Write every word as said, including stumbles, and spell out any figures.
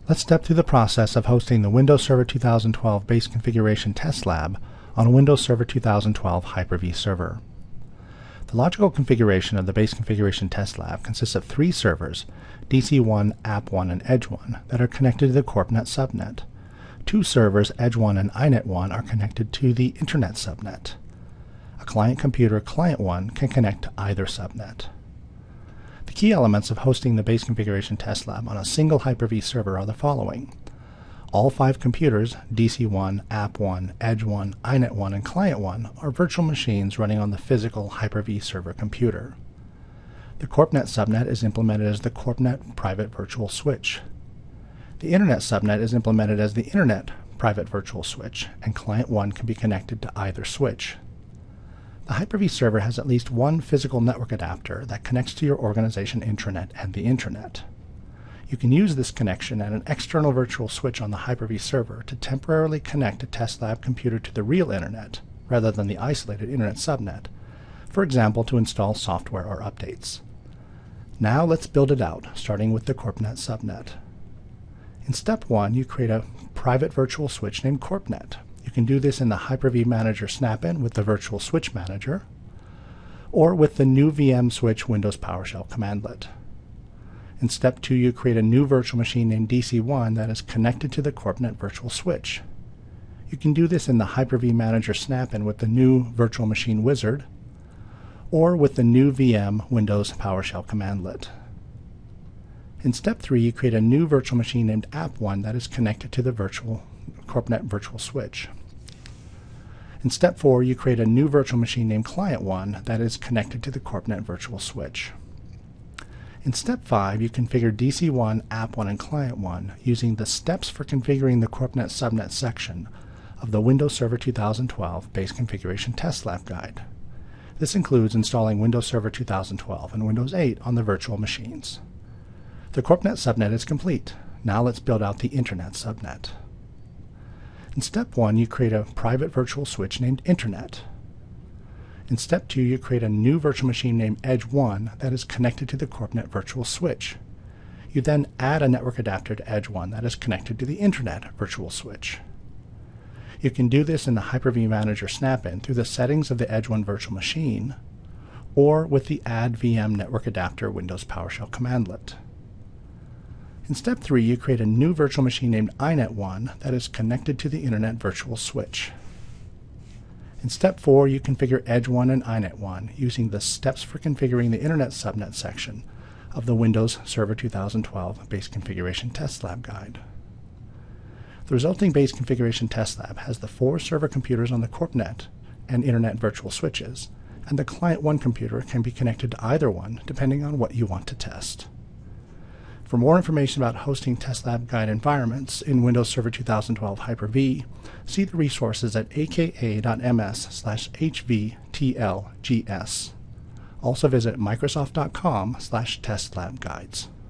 Let's step through the process of hosting the Windows Server two thousand twelve Base Configuration Test Lab on a Windows Server two thousand twelve Hyper-V server. The logical configuration of the Base Configuration Test Lab consists of three servers, D C one, App one, and Edge one, that are connected to the CorpNet subnet. Two servers, Edge one and iNet one, are connected to the Internet subnet. A client computer, Client one, can connect to either subnet. The key elements of hosting the Base Configuration Test Lab on a single Hyper-V server are the following. All five computers, D C one, App one, Edge one, iNet one, and Client one, are virtual machines running on the physical Hyper-V server computer. The CorpNet subnet is implemented as the CorpNet Private Virtual Switch. The Internet subnet is implemented as the Internet Private Virtual Switch, and Client one can be connected to either switch. The Hyper-V server has at least one physical network adapter that connects to your organization intranet and the Internet. You can use this connection and an external virtual switch on the Hyper-V server to temporarily connect a test lab computer to the real Internet, rather than the isolated Internet subnet, for example to install software or updates. Now let's build it out, starting with the CorpNet subnet. In step one, you create a private virtual switch named CorpNet. You can do this in the Hyper-V Manager snap-in with the Virtual Switch Manager, or with the new V M Switch Windows PowerShell commandlet. In step two, you create a new virtual machine named D C one that is connected to the CorpNet Virtual Switch. You can do this in the Hyper-V Manager snap-in with the new Virtual Machine Wizard, or with the new V M Windows PowerShell commandlet. In step three, you create a new virtual machine named App one that is connected to the virtual CorpNet Virtual Switch. In step four, you create a new virtual machine named Client one that is connected to the CorpNet Virtual Switch. In step five, you configure D C one, App one, and Client one using the steps for configuring the CorpNet subnet section of the Windows Server two thousand twelve Base Configuration Test Lab Guide. This includes installing Windows Server two thousand twelve and Windows eight on the virtual machines. The CorpNet subnet is complete. Now let's build out the Internet subnet. In step one, you create a private virtual switch named Internet. In step two, you create a new virtual machine named Edge one that is connected to the CorpNet Virtual Switch. You then add a network adapter to Edge one that is connected to the Internet Virtual Switch. You can do this in the Hyper-V Manager snap-in through the settings of the Edge one virtual machine, or with the Add V M Network Adapter Windows PowerShell commandlet. In step three, you create a new virtual machine named iNet one that is connected to the Internet Virtual Switch. In step four, you configure Edge one and iNet one using the steps for configuring the Internet subnet section of the Windows Server two thousand twelve Base Configuration Test Lab Guide. The resulting Base Configuration Test Lab has the four server computers on the CorpNet and Internet virtual switches, and the Client one computer can be connected to either one depending on what you want to test. For more information about hosting Test Lab Guide environments in Windows Server two thousand twelve Hyper-V, see the resources at aka.ms slash hvtlgs. Also visit microsoft dot com slash testlabguides.